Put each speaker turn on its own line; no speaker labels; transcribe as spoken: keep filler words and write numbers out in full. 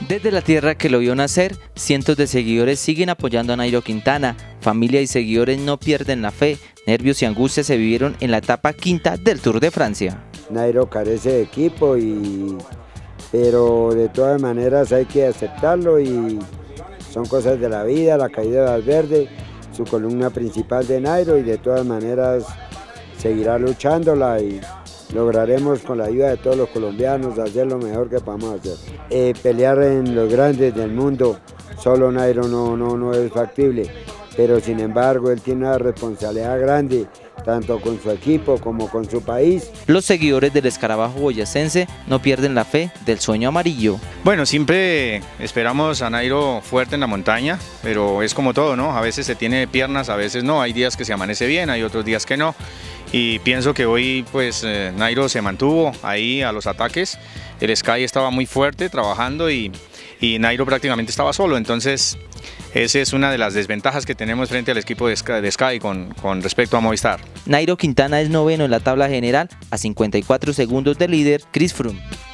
Desde la tierra que lo vio nacer, cientos de seguidores siguen apoyando a Nairo Quintana. Familia y seguidores no pierden la fe. Nervios y angustias se vivieron en la etapa quinta del Tour de Francia.
Nairo carece de equipo, y, pero de todas maneras hay que aceptarlo y son cosas de la vida, la caída de Valverde, su columna principal de Nairo, y de todas maneras seguirá luchándola y lograremos con la ayuda de todos los colombianos hacer lo mejor que podamos hacer. Eh, pelear en los grandes del mundo, solo Nairo no, no, no es factible, pero sin embargo él tiene una responsabilidad grande, tanto con su equipo como con su país.
Los seguidores del escarabajo boyacense no pierden la fe del sueño amarillo.
Bueno, siempre esperamos a Nairo fuerte en la montaña, pero es como todo, ¿no? A veces se tiene piernas, a veces no, hay días que se amanece bien, hay otros días que no. Y pienso que hoy pues eh, Nairo se mantuvo ahí a los ataques, el Sky estaba muy fuerte trabajando y, y Nairo prácticamente estaba solo, entonces esa es una de las desventajas que tenemos frente al equipo de Sky, de Sky con, con respecto a Movistar.
Nairo Quintana es noveno en la tabla general a cincuenta y cuatro segundos del líder Chris Froome.